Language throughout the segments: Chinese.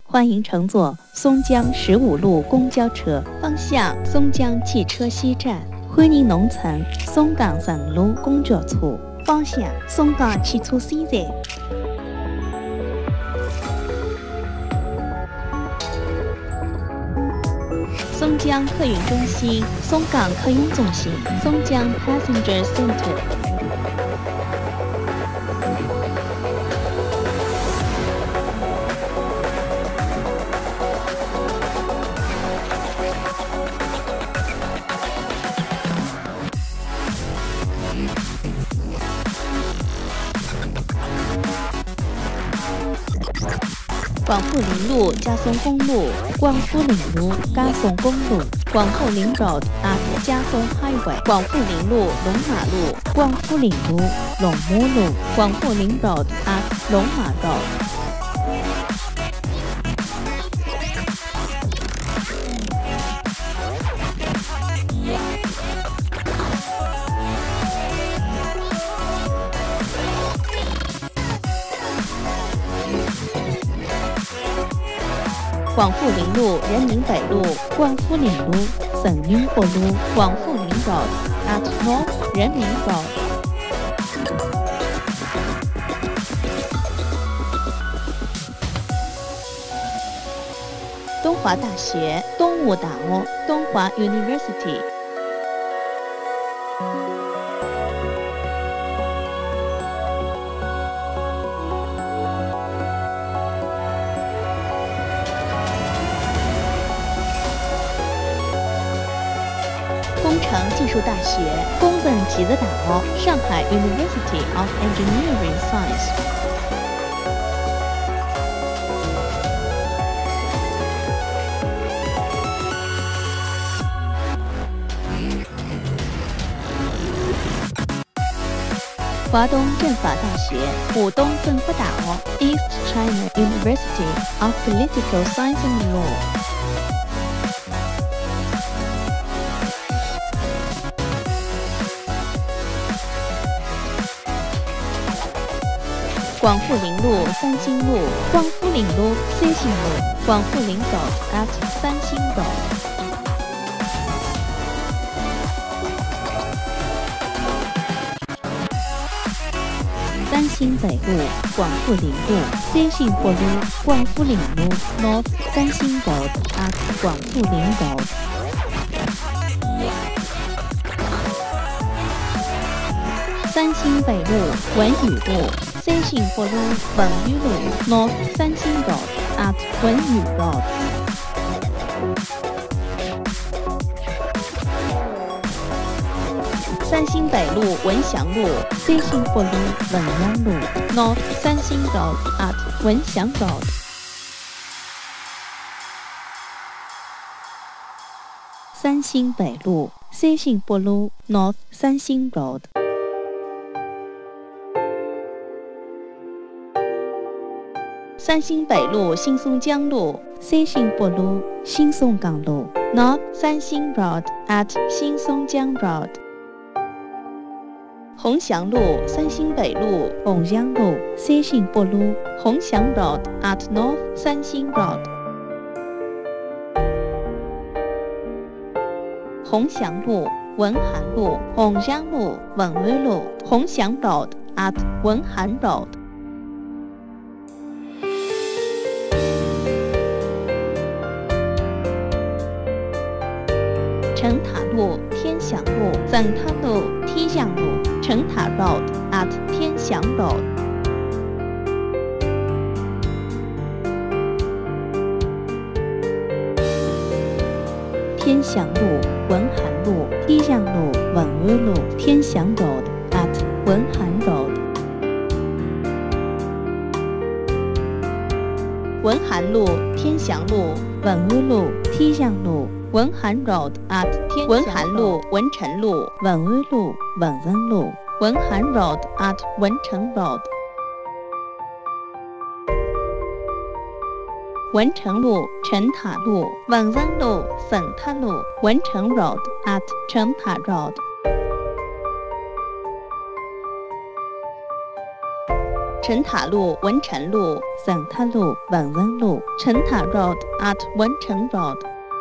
欢迎乘坐松江15路公交车，方向松江汽车西站。欢迎侬乘松江15路公交车，方向松江汽车西站。松江客运中心、松江客运中心、松江 Passenger Center。广富林路嘉松公路、广富林路嘉松公路、广富林 Road at 嘉松 Highway、广富林路龙马路、广富林路龙母路、广富林 Road at 龙马 Road。广富林路、人民北路、广富林路、省宁国路、广富林 Road at North 人民 Road。东华大学、东吴大学、东华 University。工程技术大学、工程技术大学、上海 University of Engineering Science。华东政法大学、浦东政法大学 East China University of Political Science and Law。广富林路、三星路、广富林路、三星路、广富林 Road at 三星 Road。三星北路、广富林路、三星北路、广富林路 North 三星 Road at 广富林 Road。三星北路、文宇路。三星北路、文宇路 North 三星 Road at 文宇 Road。三星北路、文祥路、三星北路、文阳路 North 三星 Road at 文祥 Road。三星北路、三星北路 North 三星 Road。三星北路、新松江路、三星北路、新松江路 North 三星 Road at 新松江 Road。鸿祥路、三星北路、鸿祥路、三星北路、鸿祥 Road at North 三星 Road。鸿祥路、文涵路、鸿祥路、文安路、鸿祥 Road at 文涵 Road。成塔路、天祥路、成塔路、天祥路、成塔 Road at 天祥 Road。天祥路、文涵路、天祥路、文安路、天祥 Road at 文涵 Road。文涵路、天祥路、文安路、天祥路。文涵 Road at 天文涵路、文成路、文安路、文安路、文涵 Road at 文成 Road。文成路、成塔路、文安路、成塔路、文成 Road at 成塔 Road。 陈塔路、文成路、圣塔路、文文路、陈塔 Road at 文成 Road。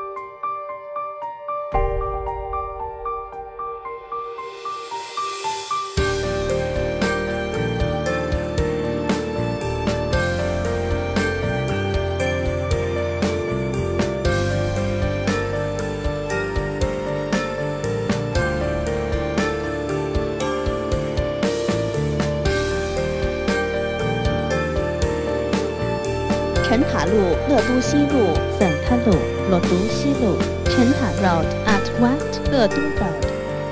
陈塔路、乐都西路、圣塔路、乐都西路、陈塔 Road at West 乐都 Road。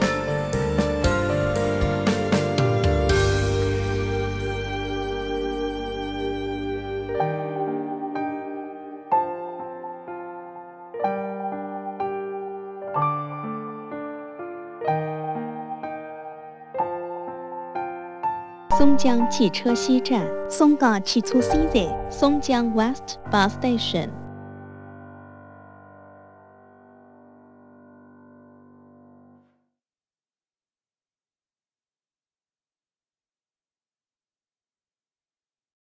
松江汽车西站，松江汽车西站，松江 West Bus Station。